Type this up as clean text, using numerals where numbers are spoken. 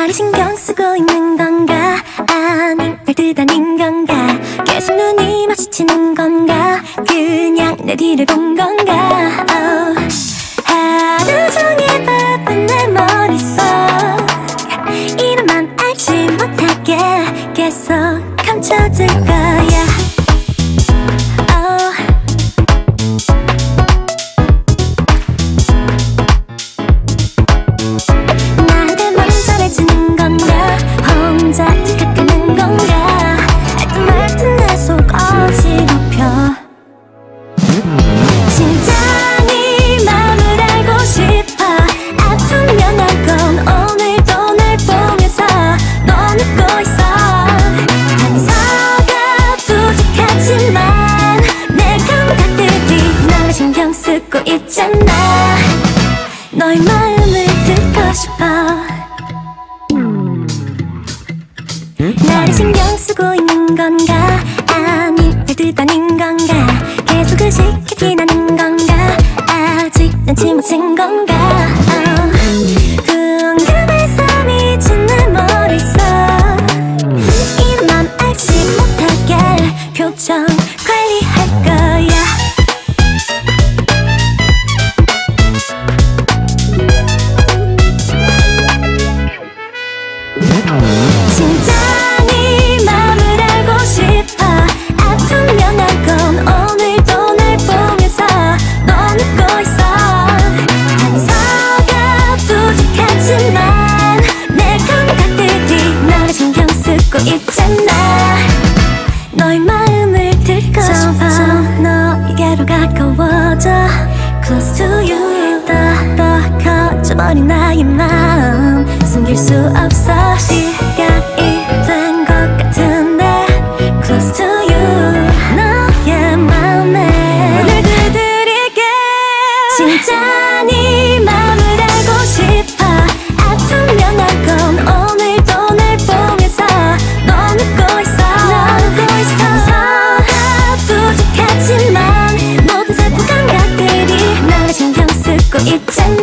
나를 신경 쓰고 있는 건가? 아님 날 뜨다닌 건가? 계속 눈이 마주치는 건가? 그냥 내 뒤를 본 건가? 하루 종일 바쁜 내 머릿속 이름만 알지 못하게 계속 감춰둘 거야. 나한테 먼저 해주는 건가? 혼자 착각하는 건가? 알듯 말듯 내 속 어지럽혀. 심장이 마음을 알고 싶어. 아프면 알건 오늘도 날 보면서 넌 웃고 있어. 단서가 부족하지만 내 감각들이 너를 신경 쓰고 있잖아. 너의 마음을 듣고 싶어. 나를 신경 쓰고 있는 건가? 아님 날 뜨다닌 건가? 계속 의식하긴 하는 건가? 아직 눈치 못 챈 건가? 궁금해서 미친 내 머릿속 이름만 알지 못하게 표정 관리할 거야. 심장이 마음을 알고 싶어. 아프면 알건 오늘도 날 보면서 넌 웃고 있어. 단서가 부족하지만 내 감각들이 너를 신경 쓰고 있잖아. 너의 마음을 듣고 싶어. 너에게로 가까워져. Close to you. 더 커져버린 나의 마음 숨길 수 없어. 시간이 된 것 같은데 Close to you. 너의 마음에 문을 두드릴게. 진짜니 마음을 알고 싶어. 아프면 알건 오늘도 날 보면서 넌 웃고 있어. 단서가 부족하지만 모든 세부 감각들이 너를 신경 쓰고 있잖아.